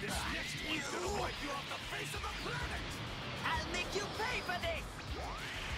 This next one's gonna wipe you off the face of the planet! I'll make you pay for this!